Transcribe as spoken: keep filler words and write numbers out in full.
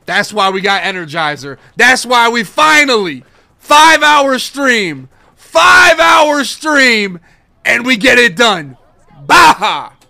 That's why we got Energizer. That's why we finally, five hour stream, five hour stream, and we get it done. Baha!